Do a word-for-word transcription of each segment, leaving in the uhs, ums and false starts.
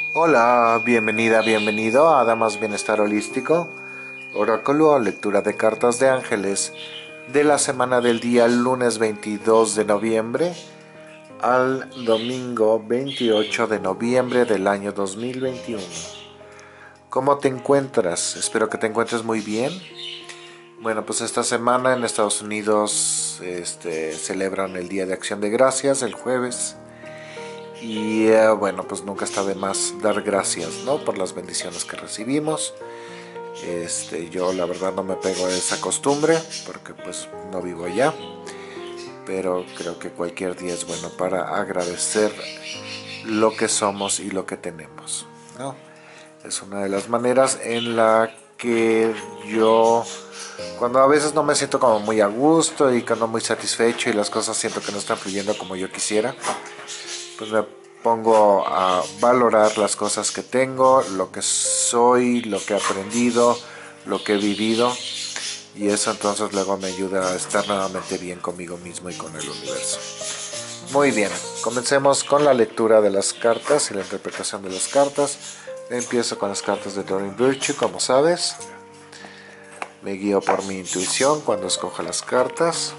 Hola, bienvenida, bienvenido a Damas Bienestar Holístico, oráculo o lectura de cartas de ángeles de la semana del día lunes veintidós de noviembre al domingo veintiocho de noviembre del año dos mil veintiuno. ¿Cómo te encuentras? Espero que te encuentres muy bien. Bueno, pues esta semana en Estados Unidos este, celebran el Día de Acción de Gracias el jueves. Y eh, bueno, pues nunca está de más dar gracias, ¿no? Por las bendiciones que recibimos. Este, yo la verdad no me pego a esa costumbre porque pues no vivo allá. Pero creo que cualquier día es bueno para agradecer lo que somos y lo que tenemos, ¿no? Es una de las maneras en la que yo, cuando a veces no me siento como muy a gusto y que no muy satisfecho y las cosas siento que no están fluyendo como yo quisiera, pues me pongo a valorar las cosas que tengo, lo que soy, lo que he aprendido, lo que he vivido, y eso entonces luego me ayuda a estar nuevamente bien conmigo mismo y con el universo. Muy bien, comencemos con la lectura de las cartas y la interpretación de las cartas. Empiezo con las cartas de Doreen Virtue, como sabes. Me guío por mi intuición cuando escojo las cartas.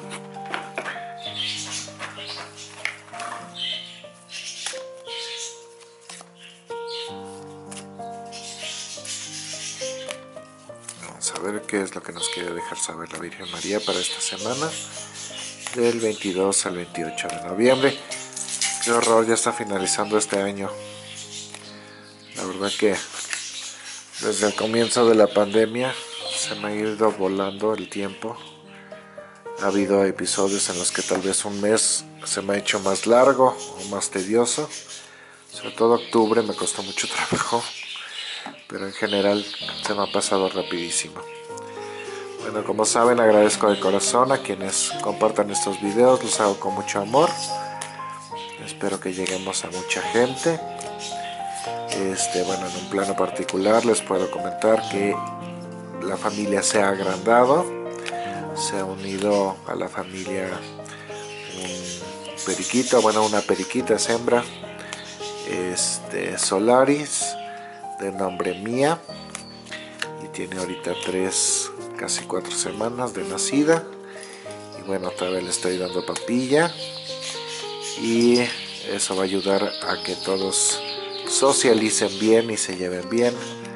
Vamos a ver qué es lo que nos quiere dejar saber la Virgen María para esta semana, del veintidós al veintiocho de noviembre. Qué horror, ya está finalizando este año. La verdad que desde el comienzo de la pandemia se me ha ido volando el tiempo. Ha habido episodios en los que tal vez un mes se me ha hecho más largo o más tedioso. Sobre todo octubre me costó mucho trabajo, pero en general se me ha pasado rapidísimo. Bueno, como saben, agradezco de corazón a quienes compartan estos videos, los hago con mucho amor. Espero que lleguemos a mucha gente. Este, bueno, en un plano particular les puedo comentar que la familia se ha agrandado. Se ha unido a la familia un periquito, bueno, una periquita es hembra, este, Solaris, de nombre Mía, y tiene ahorita tres, casi cuatro semanas de nacida. Y bueno, todavía le estoy dando papilla, y eso va a ayudar a que todos socialicen bien y se lleven bien.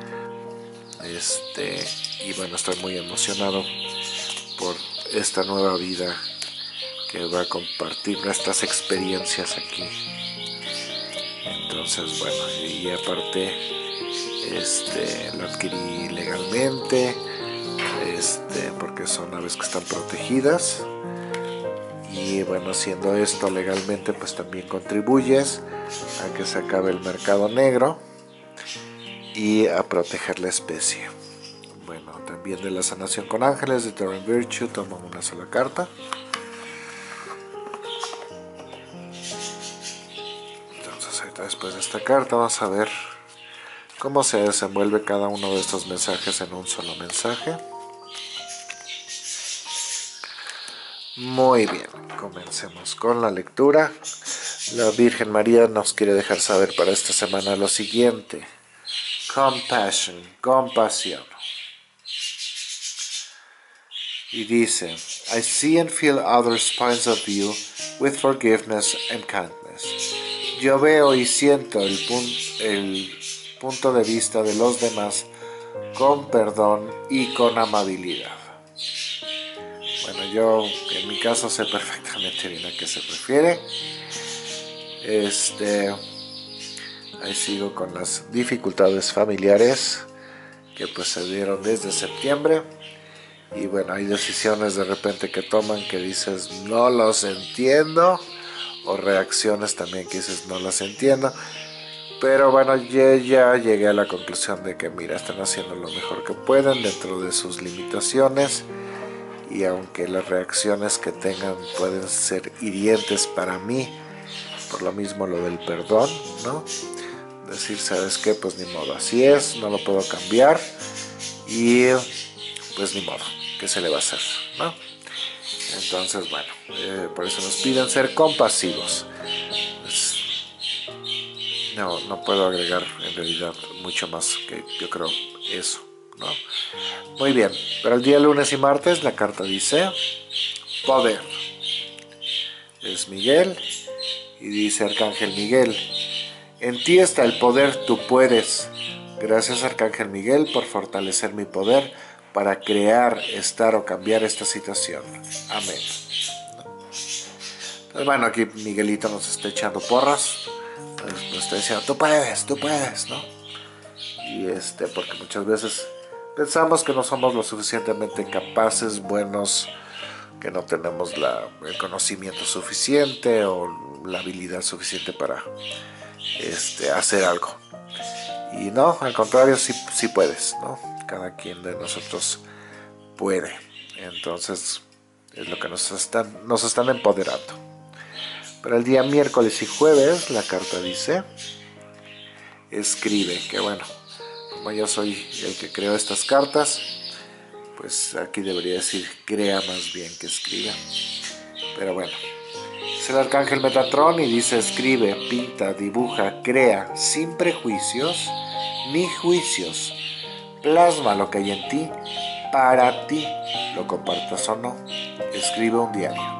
Este, y bueno, estoy muy emocionado por esta nueva vida que va a compartir nuestras experiencias aquí. Entonces, bueno, y aparte este, lo adquirí legalmente, este, porque son aves que están protegidas. Y bueno, haciendo esto legalmente, pues también contribuyes a que se acabe el mercado negro y a proteger la especie. Bueno, también de la sanación con ángeles de Doreen Virtue tomo una sola carta. Entonces ahorita después de esta carta vamos a ver cómo se desenvuelve cada uno de estos mensajes en un solo mensaje. Muy bien, comencemos con la lectura. La Virgen María nos quiere dejar saber para esta semana lo siguiente: compassion, compasión. Y dice: I see and feel others' points of view with forgiveness and kindness. Yo veo y siento el, pun el punto de vista de los demás con perdón y con amabilidad. Bueno, yo en mi caso sé perfectamente bien a qué se refiere. Este, ahí sigo con las dificultades familiares que pues se dieron desde septiembre. Y bueno, hay decisiones de repente que toman que dices no los entiendo, o reacciones también que dices no las entiendo. Pero bueno, yo ya llegué a la conclusión de que mira, están haciendo lo mejor que pueden dentro de sus limitaciones. Y aunque las reacciones que tengan pueden ser hirientes para mí, por lo mismo lo del perdón, ¿no? Decir, ¿sabes qué? Pues ni modo, así es, no lo puedo cambiar. Y pues ni modo, ¿qué se le va a hacer, no? Entonces, bueno, eh, por eso nos piden ser compasivos. Pues, no, no puedo agregar en realidad mucho más que yo creo eso, ¿no? Muy bien, para el día lunes y martes la carta dice poder. Es Miguel y dice Arcángel Miguel, en ti está el poder, tú puedes. Gracias Arcángel Miguel por fortalecer mi poder para crear, estar o cambiar esta situación. Amén. Entonces, bueno, aquí Miguelito nos está echando porras, nos está diciendo, tú puedes, tú puedes, ¿no? Y este, porque muchas veces pensamos que no somos lo suficientemente capaces, buenos, que no tenemos la, el conocimiento suficiente o la habilidad suficiente para este, hacer algo. Y no, al contrario, sí, sí puedes, ¿no? Cada quien de nosotros puede. Entonces, es lo que nos están, nos están empoderando. Para el día miércoles y jueves, la carta dice, escribe, que bueno, como yo soy el que creó estas cartas, pues aquí debería decir crea más bien que escriba. Pero bueno, es el arcángel Metatrón y dice escribe, pinta, dibuja, crea, sin prejuicios ni juicios. Plasma lo que hay en ti, para ti, lo compartas o no. Escribe un diario.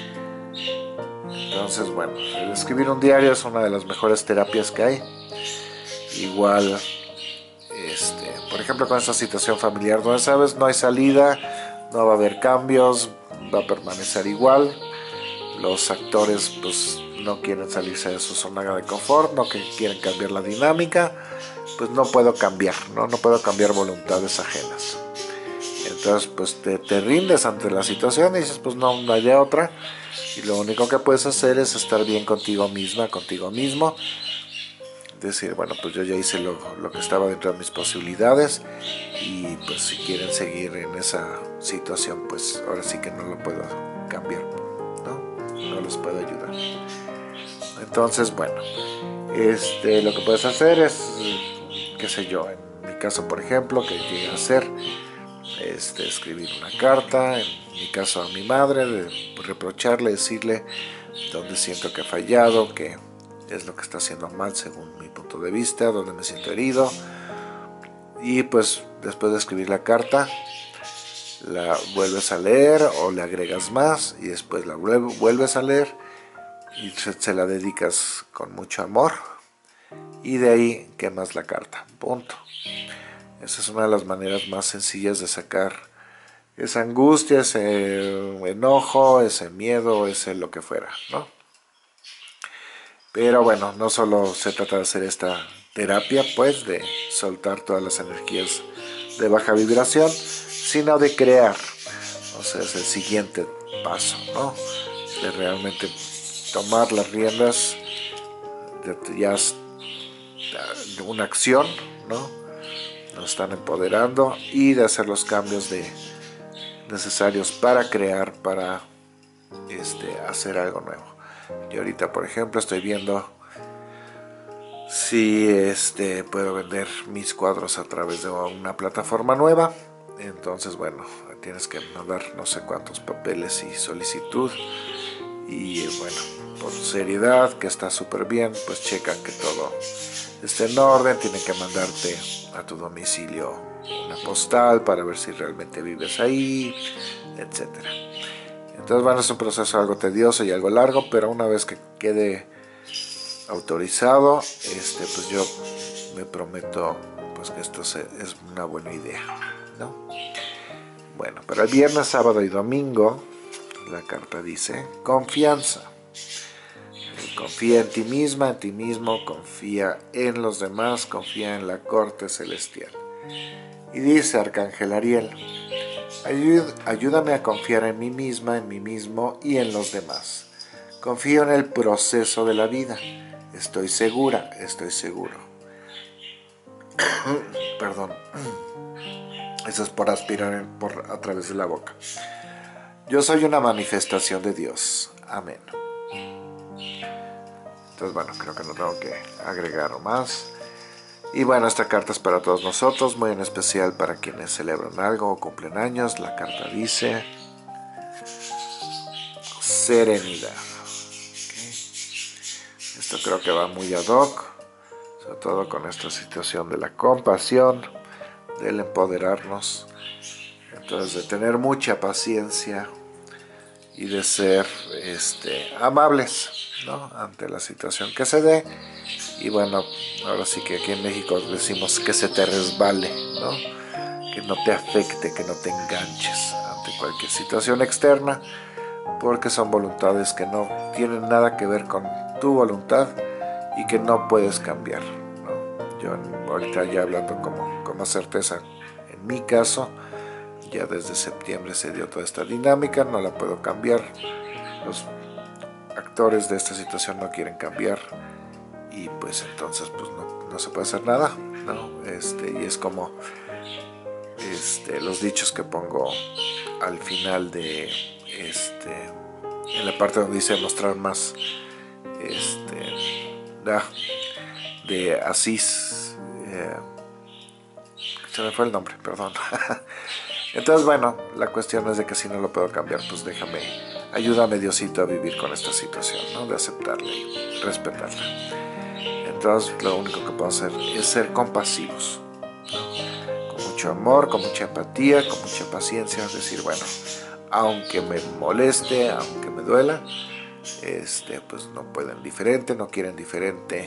Entonces, bueno, el escribir un diario es una de las mejores terapias que hay. Igual, este, por ejemplo, con esta situación familiar, donde sabes, no hay salida, no va a haber cambios, va a permanecer igual. Los actores, pues, no quieren salirse de su zona de confort, no que quieren cambiar la dinámica, pues no puedo cambiar, no, no puedo cambiar voluntades ajenas. Entonces, pues, te, te rindes ante la situación y dices, pues, no, no hay de otra. Y lo único que puedes hacer es estar bien contigo misma, contigo mismo. Decir, bueno, pues yo ya hice lo, lo que estaba dentro de mis posibilidades. Y pues si quieren seguir en esa situación, pues ahora sí que no lo puedo cambiar, ¿no? No los puedo ayudar. Entonces, bueno, este, lo que puedes hacer es, qué sé yo, en mi caso, por ejemplo, que llegué a hacer, este, escribir una carta, en mi caso a mi madre, de reprocharle, decirle dónde siento que he fallado, que es lo que está haciendo mal según mi punto de vista, dónde me siento herido. Y pues después de escribir la carta, la vuelves a leer o le agregas más y después la vuelves a leer y se la dedicas con mucho amor y de ahí quemas la carta, punto. Esa es una de las maneras más sencillas de sacar esa angustia, ese enojo, ese miedo, ese lo que fuera, ¿no? Pero bueno, no solo se trata de hacer esta terapia, pues, de soltar todas las energías de baja vibración, sino de crear. O sea, es el siguiente paso, ¿no? De realmente tomar las riendas de ya de una acción, ¿no? Nos están empoderando y de hacer los cambios de, necesarios para crear, para este, hacer algo nuevo. Yo ahorita, por ejemplo, estoy viendo si este, puedo vender mis cuadros a través de una plataforma nueva. Entonces, bueno, tienes que mandar no sé cuántos papeles y solicitud. Y bueno, por seriedad, que está súper bien, pues checan que todo esté en orden. Tienen que mandarte a tu domicilio una postal para ver si realmente vives ahí, etcétera. Entonces, bueno, es un proceso algo tedioso y algo largo, pero una vez que quede autorizado, este, pues yo me prometo pues que esto es una buena idea, ¿no? Bueno, para el viernes, sábado y domingo, la carta dice confianza. Confía en ti misma, en ti mismo, confía en los demás, confía en la corte celestial. Y dice Arcángel Ariel, ayúdame a confiar en mí misma, en mí mismo y en los demás. Confío en el proceso de la vida. Estoy segura, estoy seguro. Perdón. Eso es por aspirar por, a través de la boca. Yo soy una manifestación de Dios. Amén. Entonces, bueno, creo que no tengo que agregar más. Y bueno, esta carta es para todos nosotros, muy en especial para quienes celebran algo o cumplen años. La carta dice serenidad. Okay. Esto creo que va muy ad hoc sobre todo con esta situación de la compasión, del empoderarnos, entonces de tener mucha paciencia y de ser este, amables, ¿no?, ante la situación que se dé. Y bueno, ahora sí que aquí en México decimos que se te resbale, ¿no?, que no te afecte, que no te enganches ante cualquier situación externa, porque son voluntades que no tienen nada que ver con tu voluntad y que no puedes cambiar, ¿no? Yo ahorita ya hablando como, como certeza, en mi caso, ya desde septiembre se dio toda esta dinámica, no la puedo cambiar, los actores de esta situación no quieren cambiar y pues entonces pues no, no se puede hacer nada, ¿no? Este, y es como este, los dichos que pongo al final de este, en la parte donde dice mostrar más, este, ah, de Asís, eh, se me fue el nombre, perdón. Entonces bueno, la cuestión es de que si no lo puedo cambiar, pues déjame, ayúdame Diosito a vivir con esta situación, ¿no?, de aceptarla y respetarla. Entonces lo único que puedo hacer es ser compasivos, ¿no?, con mucho amor, con mucha empatía, con mucha paciencia, decir, bueno, aunque me moleste, aunque me duela, este, pues no pueden diferente, no quieren diferente,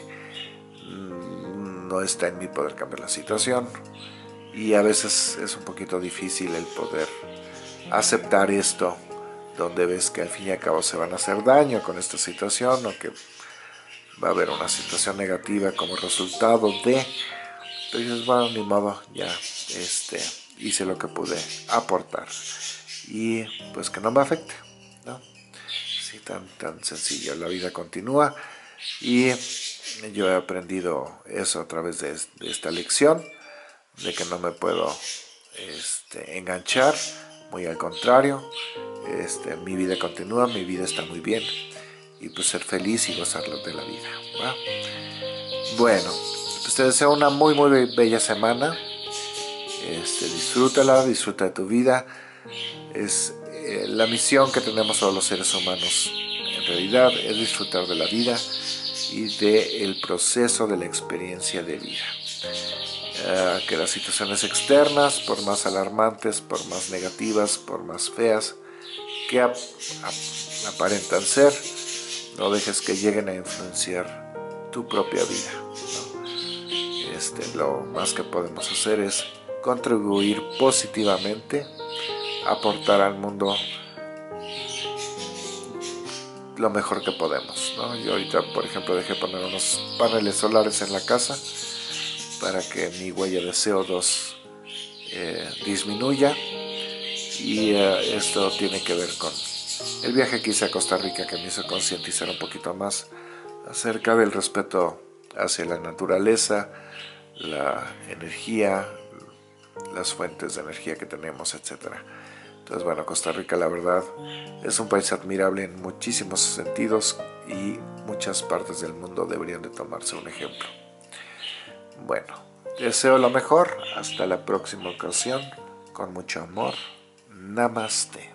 no está en mi poder cambiar la situación. Y a veces es un poquito difícil el poder aceptar esto, donde ves que al fin y al cabo se van a hacer daño con esta situación, o que va a haber una situación negativa como resultado de... Entonces, bueno, ni modo, ya este, hice lo que pude aportar y pues que no me afecte, ¿no? Sí, tan, tan sencillo, la vida continúa y yo he aprendido eso a través de, de esta lección, de que no me puedo este, enganchar, muy al contrario, este, mi vida continúa, mi vida está muy bien y pues ser feliz y gozar de la vida, ¿va? Bueno, pues te deseo una muy muy bella semana, este, disfrútala, disfruta de tu vida, es eh, la misión que tenemos todos los seres humanos en realidad es disfrutar de la vida y del proceso de la experiencia de vida. Uh, que las situaciones externas, por más alarmantes, por más negativas, por más feas que ap ap aparentan ser, no dejes que lleguen a influenciar tu propia vida, ¿no? Este, lo más que podemos hacer es contribuir positivamente, aportar al mundo lo mejor que podemos, ¿no? Yo ahorita, por ejemplo, dejé poner unos paneles solares en la casa para que mi huella de C O dos eh, disminuya, y eh, esto tiene que ver con el viaje que hice a Costa Rica, que me hizo concientizar un poquito más acerca del respeto hacia la naturaleza, la energía, las fuentes de energía que tenemos, etcétera. Entonces bueno, Costa Rica la verdad es un país admirable en muchísimos sentidos y muchas partes del mundo deberían de tomarse un ejemplo. Bueno, deseo lo mejor, hasta la próxima ocasión, con mucho amor, Namaste.